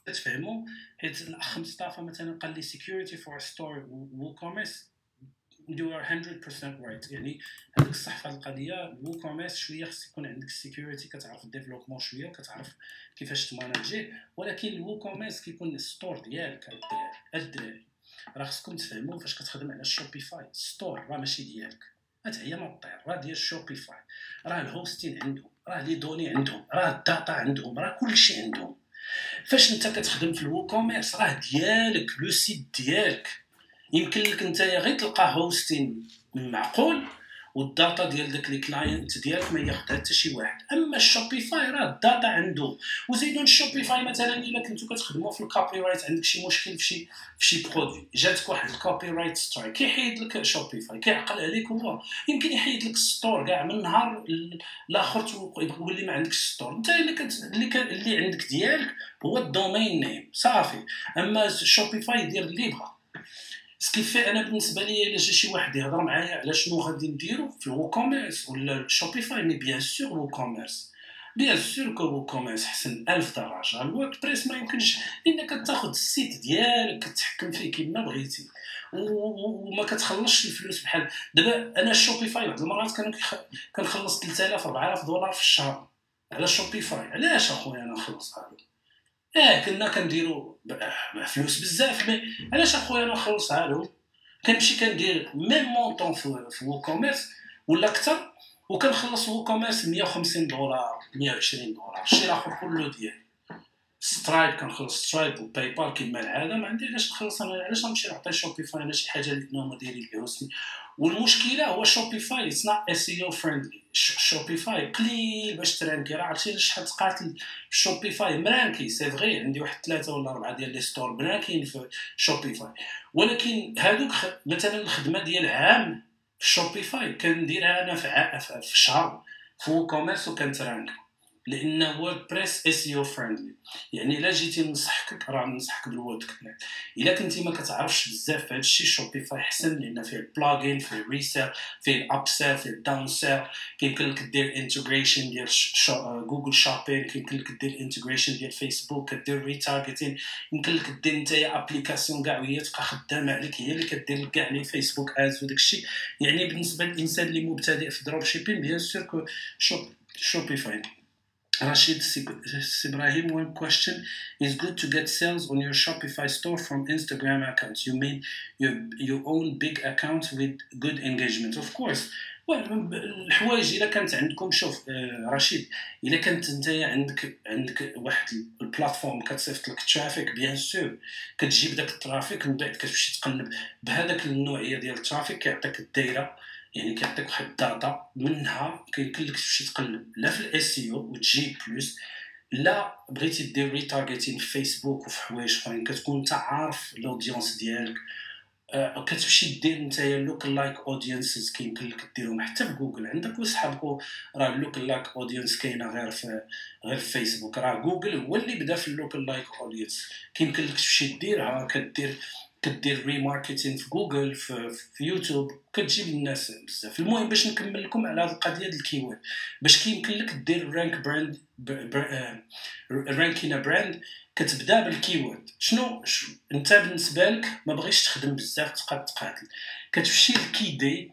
تفهموا. حيت الاخ مصطفى مثلا قال لي security for a store WooCommerce. you are 100% right. يعني هذيك الصح في القضيه. WooCommerce شويه خص يكون عندك السيكوريتي، كتعرف الديفلوبمون شويه وكتعرف كيفاش تماناجيه. ولكن الWooCommerce كيكون الستور ديالك الدراري. راه خصكم تفهموا فاش كتخدم على شوبيفاي ستور راه ماشي ديالك، هي مطير، راه ديال شوبيفاي. راه الهوستين عندهم، راه لي دوني عندهم، راه الداتا عندهم، راه كلشي عندهم. فاش انت كتخدم في الWooCommerce راه ديالك، لو سيت ديالك. يمكن لك انت غير تلقى هوستين معقول والداتا ديال داك لي كلاينت ديالك ما ياخذها حتى شي واحد. اما الشوبيفاي راه الداتا عنده. وزيدون الشوبيفاي مثلا الا كنتو كتخدموا في الكوبي رايت، عندك شي مشكل في شي برودوي، جاتك واحد الكوبي رايت سترايك، كيحيد لك شوبيفاي، كيعقل عليك هو. يمكن يحيد لك الستور كاع من نهار لاخر تولي ما عندكش ستور. انت اللي عندك ديالك هو الدومين نيم صافي. اما الشوبيفاي يدير اللي بغا. سكيفي انا بالنسبه لي الا جا شي واحد يهضر معايا على شنو غادي نديرو في الWooCommerce ولا شوبيفاي، مي بيان سور WooCommerce. بيان سور كو WooCommerce حسن 1000 درجه. الووردبريس ما يمكنش، لانك تاخذ السيت ديالك كتحكم فيه كيما بغيتي وما كتخلصش الفلوس. بحال دابا انا الشوبيفاي واحد المرات كنخلص 3000 4000 دولار في الشهر على شوبيفاي. علاش اخويا انا نخلص هذا؟ كنا كنديرو فلوس بزاف، مي علاش اخويا انا نخلصها لهم؟ كنمشي كندير ميم مونطون في WooCommerce ولا اكثر، وكنخلص WooCommerce 150 دولار 120 دولار. الشيء الاخر كله ديالي. سترايب كنخلص سترايب وباي بال كيما العاده. ما عندي علاش نخلص انا، علاش نمشي نعطي شوبيفاي على شي حاجه اللي هما دايرين لي هوستي. والمشكله هو شوبيفاي اتس نوت اس اي او فريندلي. شوبيفاي قليل باش ترانكي. راه عرفتي شحال تقاتل شوبيفاي مرانكي. سي فغي عندي واحد 3 ولا 4 ديال لي ستور مرانكين في شوبيفاي. ولكن هادوك مثلا الخدمه ديال عام في شوبيفاي كنديرها انا في شهر في WooCommerce وكنترانك، لان ووردبريس اس اي او فريندلي. يعني الا جيتي ننصحك، راه ننصحك بالوورد كليك. الا كنتي ما كتعرفش بزاف في هذا الشيء، شوبيفاي احسن، لان فيه البلاجين، فيه الريسيل، فيه الابسيل، فيه الداونسيل. كيمكن لك دير انتجريشن ديال جوجل شوبين، كيمكن لك دير انتجريشن ديال فيسبوك، كدير ريتارجيتين. يمكن لك دير نتايا ابليكاسيون كاع وهي تبقى خدامه عليك، هي اللي كدير لك كاع لي فيسبوك ادز وداك الشيء. يعني بالنسبه للانسان اللي مبتدئ في الدروب شيبين، بيان سور كو شوبيفاي. Rashid Sibrahim, one question: is good to get sales on your Shopify store from Instagram accounts? You mean your own big account with good engagement? Of course. الحوايج الا كانت عندكم، شوف رشيد، الا كانت انت عندك واحد البلاتفورم كتصيفط لك ترافيك، بيان سور كتجيب داك الترافيك، من بعد كتمشي تقلب بهذاك النوعيه ديال الترافيك، كيعطيك الدايره. يعني كيعطيك واحد الداتا منها كيمكن لك تمشي تقلب لا في الاس اي او وتجيب فلوس، لا بغيتي دير ريتارجيتين في فيسبوك وفي حوايج اخرين كتكون انت عارف الاودينس ديالك. كتمشي دير نتايا لوك لايك اودينسز، كيمكن لك ديرهم حتى في جوجل عندك وصحابك. راه اللوك لايك اودينس كاينه غير في فيسبوك. راه جوجل هو اللي بدا في اللوك لايك اودينس. كيمكن لك تمشي ديرها، كدير ريماركتين في جوجل، في يوتيوب، كتجيب الناس بزاف. المهم باش نكمل لكم على هذه القضيه ديال الكيورد، باش كيمكن لك دير رانك براند، رانكينا براند، كتبدا بالكيورد. شنو انت بالنسبه لك ما بغيتش تخدم بزاف تقاتل، كتمشي لكي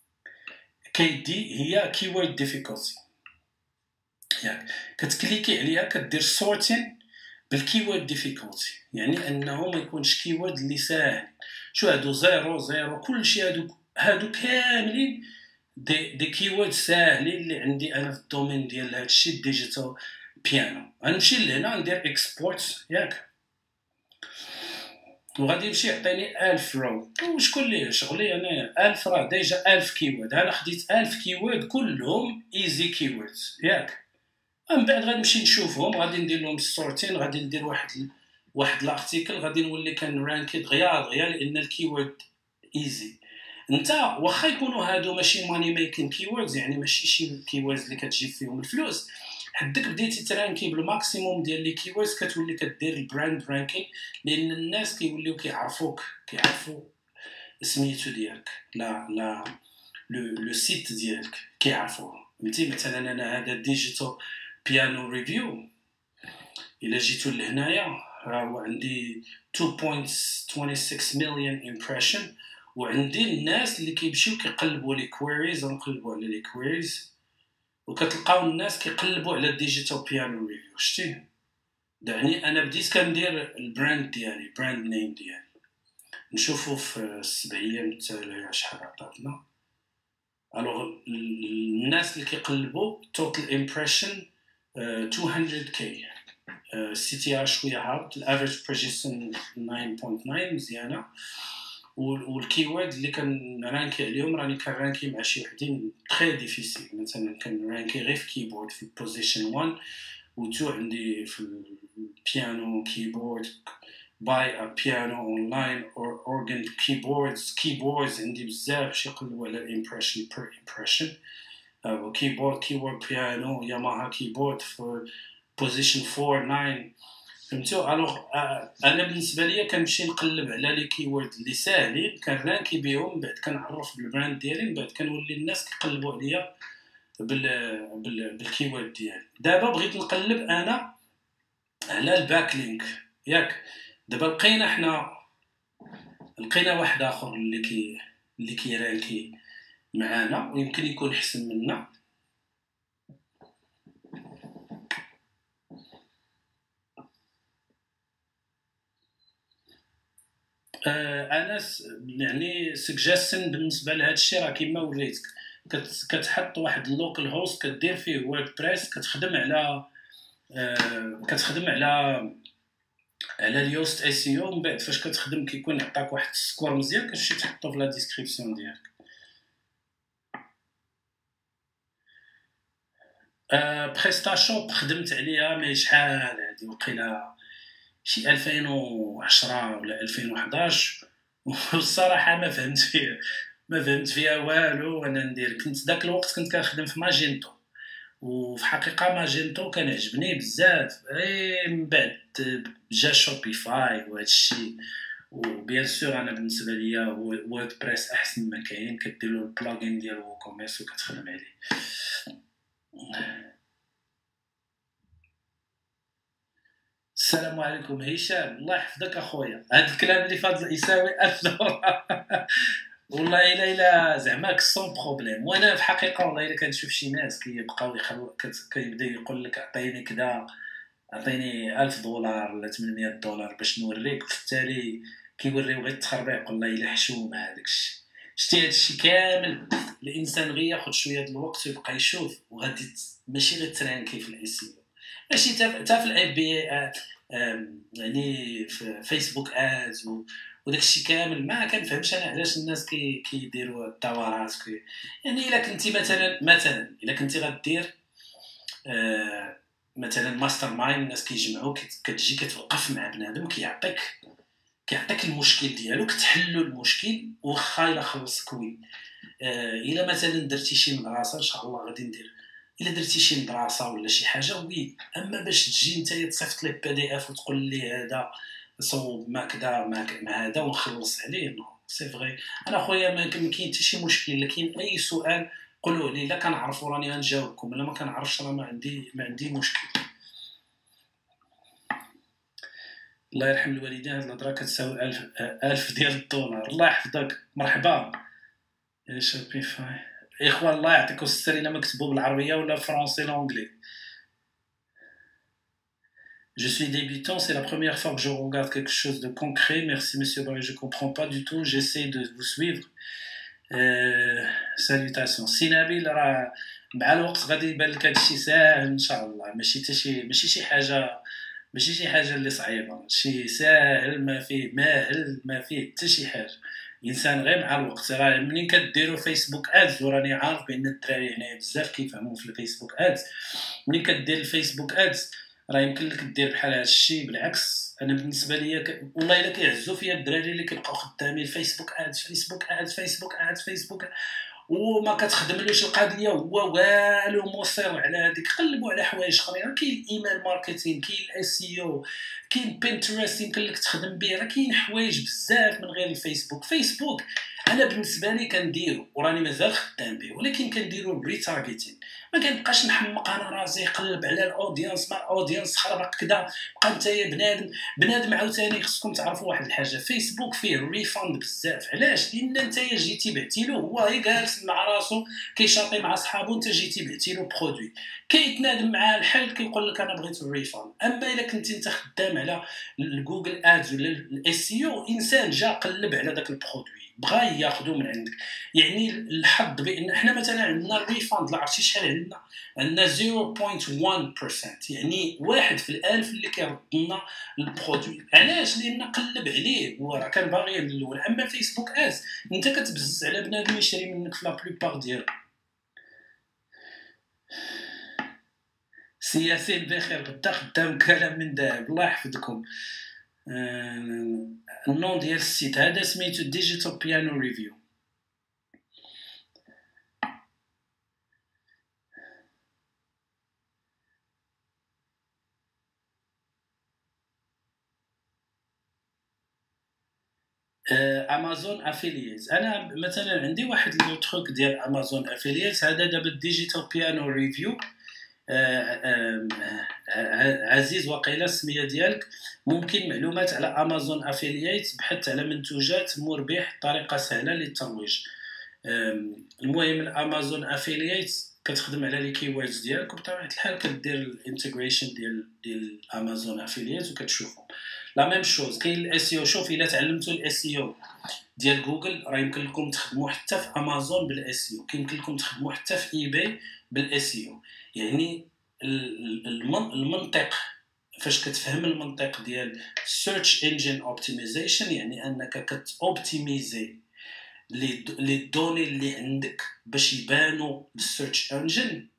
دي هي كيورد ديفيكولتي، ياك كتكليكي عليها، كدير سورتين بالكيورد ديفيكولتي، يعني انه ما يكونش كيورد اللي ساهل. شو هادو 0 كلشي هادو كاملين دي كيورد ساهلين اللي عندي انا في الدومين ديال هادشي الديجيتال بيانو. غنمشي لهنا ندير اكسبورت، ياك وغادي يمشي يعطيني 1000 رو. وشكون اللي شغلي انا 1000 راه ديجا 1000 كيورد. انا خديت 1000 كيورد كلهم ايزي كيوردز، ياك من بعد غنمشي نشوفهم، غادي ندير لهم السورتين، غادي ندير واحد الارتيكل، غادي نولي كنرانكي دغيا لان الكيورد ايزي. انت واخا يكونوا هادو ماشي ماني ميكين كيوردز، يعني ماشي شي كيوردز اللي كتجيب فيهم الفلوس، حدك بديتي ترانكي بالماكسيموم ديال لي كيوردز، كتولي كدير البراند رانكين، لان الناس كيوليو كيعرفوا سميتو ديالك، لا لو سيت ديالك كيعرفوه. فهمتي؟ مثلا انا هذا ديجيتال بيانو ريفيو، الا جيتو لهنايا عندي 2.26 مليون امبريشن، وعندي الناس اللي كيمشيو كيقلبوا لي كويريز، نقلبوا على لي كويريز وكتلقاو الناس كيقلبوا على ديجيتال بيانو ريفيو. شتي يعني انا بديت كندير البراند ديالي، براند نيم ديالي، نشوفوا في السبعيه التاليه شحال عطاتنا. الوغ الناس اللي كيقلبوا توتال امبريشن 200k، سي تي ار شويه هابط، الافريج بروجيسن 9.9 مزيانه، والكيورد اللي كنرانكي عليهم راني كنرانكي مع شي وحدين تري ديفيسيل. مثلا كنرانكي غير في كيبورد في بوزيشن 1 و 2 عندي في البيانو كيبورد buy a piano online or organ keyboards عندي بزاف شي يقلبوا على impression per impression. keyboard piano Yamaha keyboard for position 4 9 فهمتوا. الوغ انا بالنسبه ليا كنمشي نقلب على لي كيورد اللي ساهلين كنرانكي بهم، من بعد كنعرف بالبراند ديالي، من بعد كنولي الناس كيقلبوا عليا بالكيورد ديالي. دابا بغيت نقلب انا على الباك لينك ياك. دابا لقينا واحد اخر اللي كيرانكي معانا ويمكن يكون احسن منا. انا يعني سجستن بالنسبه لهذا الشيء راه كيما وريتك، كتحط واحد اللوكال هوست كدير فيه ووردبريس، كتخدم على اليوست اي سي او. من بعد فاش كتخدم كيكون عطاك واحد السكور مزيان كتمشي تحطو في لا ديسكريبسيون ديالك. بريستا شوب خدمت عليها مي شحال هادي، وقيلا شي 2010 ولا 2011 والصراحه ما فهمت فيها والو. انا ندير كنت داك الوقت كنت كنخدم في ماجينتو، وفي حقيقه ماجينتو كان عجبني بزاف. من بعد جا شوبيفاي وهذا الشيء، وبيان سور انا بالنسبه ليا ووردبريس احسن ما كاين. كديروا البلاغين ديال ووكوميرس وكتخدم عليه. السلام عليكم هشام، الله يحفظك اخويا. هذا الكلام اللي فاضل يساوي 1000 دولار والله الا زعما كسون بروبليم. وانا في حقيقه والله الا كنشوف شي ناس كيبقاو كيبدا يقول لك اعطيني كذا، اعطيني 1000 دولار ولا 800 دولار باش نوريك، وفي التالي كيوريو غير التخربيق. والله الا حشومه هذاك الشيء. شتي هذا الشيء كامل الانسان غير ياخذ شويه د الوقت ويبقى يشوف، وغادي ماشي غير ترانكي في الاي سي، ماشي حتى في الاف بي يعني في فيسبوك ادز وداك الشيء كامل. ما كنفهمش انا علاش الناس كيديروا الدورات يعني الا كنتي مثلا الا كنتي غدير مثلا ماستر مايند، الناس كيجمعوا كتجي كتوقف مع بنادم كيعطيك المشكل ديالو، كتحلوا المشكل واخا الا خلصك وي. الا مثلا درتي شي مدرسه ان شاء الله غادي ندير، الا درتي شي مدرسه ولا شي حاجه وي. اما باش تجي نتايا تصيفط لي بي دي اف وتقول لي هذا صوب ما كذا مع هذا ونخلص عليه، نو سي فري. انا خويا ما كاين حتى شي مشكل، لكن اي سؤال قولوا لي، لا كنعرفوا راني غنجاوبكم، الا ما كنعرفش راه ما عندي مشكل. الله يرحم الوالدين، هاد الهضره كتساوي 1000 ديال الدولار. الله يحفظك، مرحبا يا شوبيفاي. اخوان الله يعطيكم السر، الا ما كتبوا بالعربيه ولا فرونسي لونجلي. Je suis débutant, c'est la première fois que je regarde quelque chose de concret. Merci monsieur Barry, je comprends pas du tout, j'essaie de vous suivre. Salutations. سي نبيل، راه مع الوقت غادي يبان لك هادشي ساهل ان شاء الله، ماشي شي حاجه اللي صعيبه، شي ساهل ما فيه ماهل، ما فيه حتى شي حاجه. الانسان غير مع الوقت. راه منين كديروا فيسبوك ادز، وراني عارف بان الدراري هنا بزاف كيفهموا في الفيسبوك ادز، منين كدير الفيسبوك ادز راه يمكن لك دير بحال هذا الشيء. بالعكس انا بالنسبه ليا والله الا كيعزوا فيا الدراري اللي كيبقاو خدامين فيسبوك ادز وما كتخدملوش القضيه، هو والو مصر على هذيك. قلبوا على حوايج اخرين، كاين الايميل ماركتينغ، كاين الاس اي او، كاين بنترست يمكن لك تخدم به، راه كاين حوايج بزاف من غير الفيسبوك. انا بالنسبه لي كنديرو وراني مازال خدام به، ولكن كنديرو الريتارغيتين. ما كنبقاش نحمق انا راسي قلب على الاودينس، ما الاودينس خربق كذا. بقى انت بنادم عاوتاني. خصكم تعرفوا واحد الحاجه، فيسبوك فيه الريفاند بزاف. علاش؟ لان انت جيتي بعتي له، هو غير جالس مع راسو كيشاطي مع صحابو، انت جيتي بعتي له برودوي كيتنادم معاه الحل، كيقول لك انا بغيت الريفاند. اما الا كنتي انت خدام على جوجل ادز ولا الاس اي او، انسان جا قلب على داك البرودوي بغى ياخذو من عندك. يعني الحظ بان احنا مثلا عندنا الريفاند، لا عرفتي شحال عندنا 0.1%، يعني 1 في الألف اللي كيرد لنا البرودوي. علاش؟ لان قلب عليه وراه كان باغي من الاول. اما فيسبوك ادز انت كتبزز على بنادم يشري منك في لا بلوبار ديالو. سياسي بخير، غدا خدام كلام من ذهب، الله يحفظكم. النون ديال السيت هذا سميتو ديجيتال بيانو ريفيو. امازون افيلييت. انا مثلا عندي واحد لو تروك ديال امازون افيلييت، هذا دابا ديجيتال بيانو ريفيو. عزيز وقيله السميه ديالك. ممكن معلومات على امازون افيلييت، بحث على منتوجات مربح، طريقه سهله للترويج. المهم الامازون افيلييت كتخدم على لي كيوردز ديالك، وبطبيعه الحال كدير الانتجريشن ديال امازون افيلييت وكتشوفهم. لا ميم شوز كاين الاس او. شوف الا تعلمتوا الاس او ديال جوجل، راه يمكن لكم تخدموا حتى في امازون بالاس او، يمكن لكم تخدموا حتى في اي باي بالاس او. يعني المنطق، فاش كتفهم المنطق ديال سيرش انجن اوبتيمايزيشن، يعني انك كتوبتيميزي لي دوني اللي عندك باش يبانوا للسيرش انجن.